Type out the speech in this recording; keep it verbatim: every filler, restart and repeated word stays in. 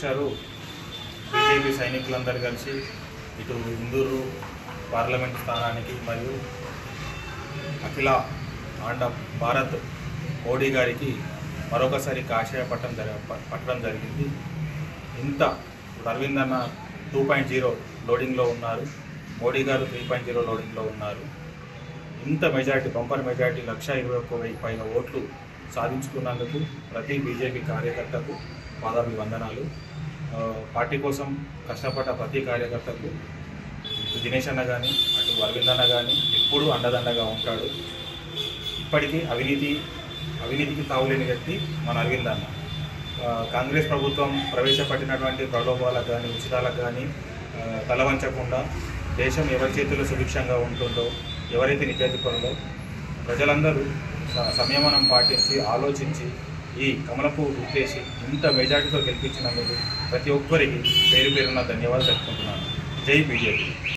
Pressure BJP సైనికులందరూ కలిసి ఇటు Indur parliament స్థానానికి మరియు అఖిల ఆండ భారత్ మోడీ గారికి మరొకసారి కాషాయ పట్టడం జరి పట్టడం జరిగింది. ఇంత అరవింద్ అన్న టూ పాయింట్ జీరో లోడింగ్లో ఉన్నారు, మోడీ గారు త్రీ పాయింట్ జీరో లోడింగ్లో ఉన్నారు. ఇంత మెజార్టీ బంపర్ మెజార్టీ లక్ష ఇరవై ఒక్క వెయ్యి పైన ఓట్లు సాధించుకున్నందుకు ప్రతి బీజేపీ కార్యకర్తకు పాదాభివందనాలు. పార్టీ కోసం కష్టపడ్డ ప్రతి కార్యకర్తకు ఇటు దినేష్ అన్న కానీ అటు అరవింద్ అన్న కానీ ఎప్పుడూ అండదండగా ఉంటాడు. ఇప్పటికీ అవినీతి అవినీతికి తావులేని వ్యక్తి మన అరవింద్ అన్న. కాంగ్రెస్ ప్రభుత్వం ప్రవేశపెట్టినటువంటి ప్రలోభాలకు కానీ ఉచితాలకు కానీ తలవంచకుండా దేశం ఎవరి చేతుల్లో సుభిక్షంగా ఉంటుందో, ఎవరైతే నిజాధిపరులో ప్రజలందరూ సంయమనం పాటించి ఆలోచించి ఈ కమలపు గుర్తేసి ఇంత మెజార్టీతో గెలిపించినందుకు ప్రతి ఒక్కరికి పేరు పేరున్న ధన్యవాదాలు తెలుపుకుంటున్నాను. జై బీజేపీ.